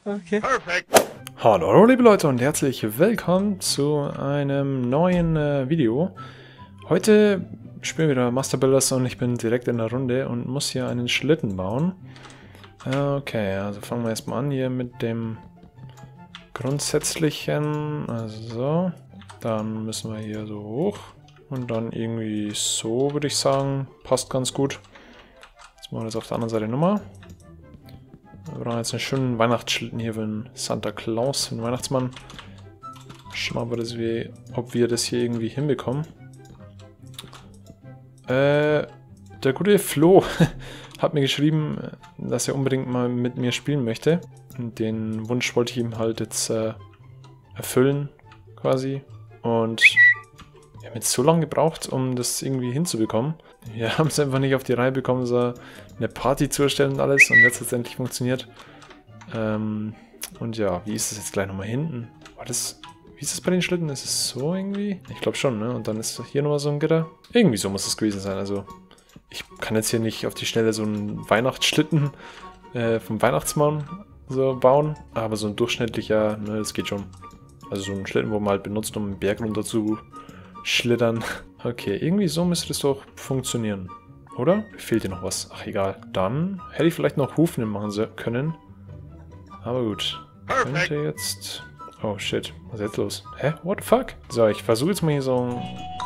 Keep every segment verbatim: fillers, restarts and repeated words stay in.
Okay. Perfect. Hallo liebe Leute und herzlich willkommen zu einem neuen äh, Video. Heute spielen wir wieder Master Builders und ich bin direkt in der Runde und muss hier einen Schlitten bauen. Okay, also fangen wir erstmal an hier mit dem grundsätzlichen. Also, dann müssen wir hier so hoch und dann irgendwie so, würde ich sagen. Passt ganz gut. Jetzt machen wir das auf der anderen Seite nochmal. Wir brauchen jetzt einen schönen Weihnachtsschlitten hier für den Santa Claus, für den Weihnachtsmann. Schauen wir, dass wir, ob wir das hier irgendwie hinbekommen. Äh, der gute Flo hat mir geschrieben, dass er unbedingt mal mit mir spielen möchte. Und den Wunsch wollte ich ihm halt jetzt äh, erfüllen, quasi. Und wir haben jetzt so lange gebraucht, um das irgendwie hinzubekommen. Wir haben es einfach nicht auf die Reihe bekommen, so eine Party zu erstellen und alles. Und jetzt hat es endlich funktioniert. Ähm, und ja, wie ist es jetzt gleich nochmal hinten? War das, wie ist es bei den Schlitten? Ist es so irgendwie? Ich glaube schon, ne? Und dann ist hier nochmal so ein Gitter. Irgendwie so muss es gewesen sein. Also ich kann jetzt hier nicht auf die Schnelle so einen Weihnachtsschlitten äh, vom Weihnachtsmann so bauen. Aber so ein durchschnittlicher, ne, das geht schon. Also so ein Schlitten, wo man halt benutzt, um einen Berg runter zu schlittern. Okay, irgendwie so müsste das doch funktionieren. Oder? Fehlt dir noch was? Ach, egal. Dann hätte ich vielleicht noch Hufen machen können. Aber gut. Könnte jetzt... Oh, shit. Was ist jetzt los? Hä? What the fuck? So, ich versuche jetzt mal hier so...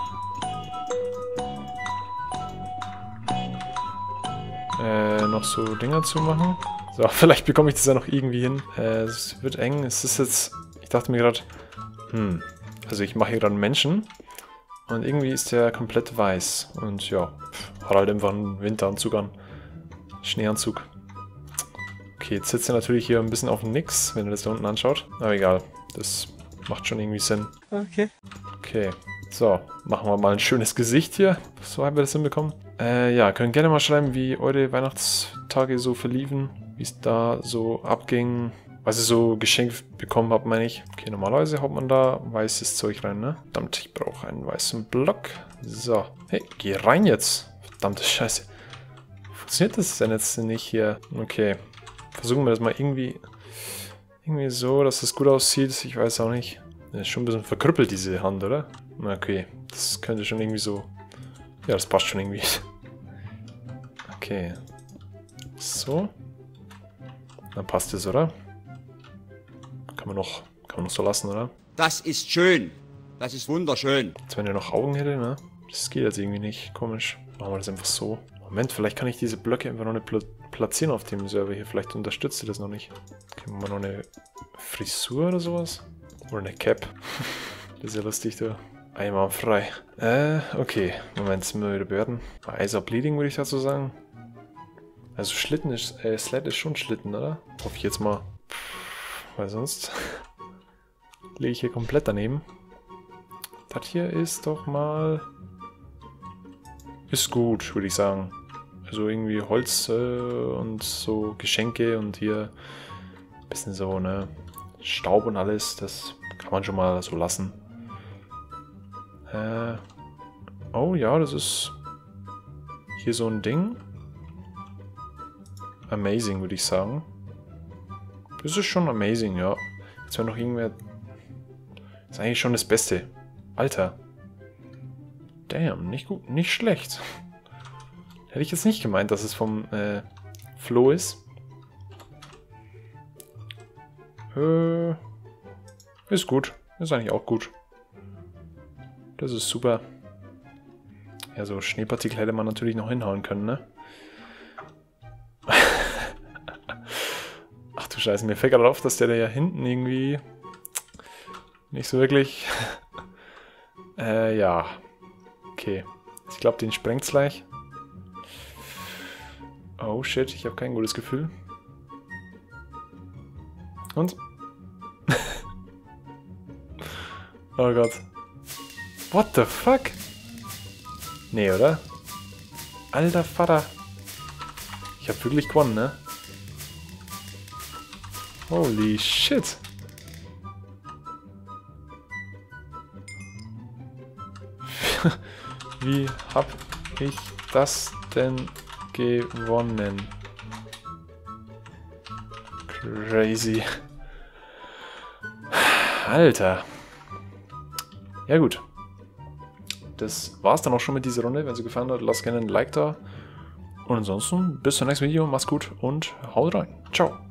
Äh, noch so Dinger zu machen. So, vielleicht bekomme ich das ja noch irgendwie hin. Äh, es wird eng. Es ist jetzt... Ich dachte mir gerade... Hm... Also ich mache hier gerade einen Menschen. Und irgendwie ist der komplett weiß. Und ja, hat halt einfach einen Winteranzug an. Schneeanzug. Okay, jetzt sitzt er natürlich hier ein bisschen auf dem Nix, wenn ihr das da unten anschaut. Aber egal, das macht schon irgendwie Sinn. Okay. Okay, so, machen wir mal ein schönes Gesicht hier. So haben wir das hinbekommen. Äh, ja, könnt gerne mal schreiben, wie eure Weihnachtstage so verliefen. Wie es da so abging. Was ich so geschenkt bekommen habe, meine ich. Okay, normalerweise haut man da weißes Zeug rein, ne? Verdammt, ich brauche einen weißen Block. So. Hey, geh rein jetzt. Verdammte Scheiße. Funktioniert das denn jetzt nicht hier? Okay. Versuchen wir das mal irgendwie... Irgendwie so, dass das gut aussieht. Ich weiß auch nicht. Das ist schon ein bisschen verkrüppelt, diese Hand, oder? Okay. Das könnte schon irgendwie so... Ja, das passt schon irgendwie. Okay. So. Dann passt es, oder? Kann man noch, kann man noch so lassen, oder? Das ist schön. Das ist wunderschön. Jetzt wenn er noch Augen hätte, ne? Das geht jetzt irgendwie nicht. Komisch. Machen wir das einfach so. Moment, vielleicht kann ich diese Blöcke einfach noch nicht pl platzieren auf dem Server hier. Vielleicht unterstützt ihr das noch nicht. Okay, machen wir noch eine Frisur oder sowas? Oder eine Cap. Das ist ja lustig, da. Einwandfrei. Äh, okay. Moment, sind wir wieder bewerten. Eyes Bleeding, würde ich dazu sagen. Also Schlitten ist, äh, Sled ist schon Schlitten, oder? Hoffe ich jetzt mal. Weil sonst lege ich hier komplett daneben. Das hier ist doch mal... Ist gut, würde ich sagen. Also irgendwie Holz äh, und so Geschenke und hier ein bisschen so, ne? Staub und alles, das kann man schon mal so lassen. Äh, oh ja, das ist hier so ein Ding. Amazing, würde ich sagen. Das ist schon amazing, ja. Jetzt wäre noch irgendwer... Das ist eigentlich schon das Beste. Alter. Damn, nicht gut, nicht schlecht. Hätte ich jetzt nicht gemeint, dass es vom äh, Flo ist. Äh, ist gut. Ist eigentlich auch gut. Das ist super. Ja, so Schneepartikel hätte man natürlich noch hinhauen können, ne? Ach du Scheiße, mir fällt gerade auf, dass der da ja hinten irgendwie nicht so wirklich... äh, ja. Okay. Ich glaube, den sprengt's gleich. Oh shit, ich habe kein gutes Gefühl. Und? Oh Gott. What the fuck? Nee, oder? Alter Vater. Ich habe wirklich gewonnen, ne? Holy shit. Wie hab ich das denn gewonnen? Crazy. Alter. Ja gut. Das war's dann auch schon mit dieser Runde. Wenn es euch gefallen hat, lasst gerne ein Like da. Und ansonsten bis zum nächsten Video. Macht's gut und haut rein. Ciao.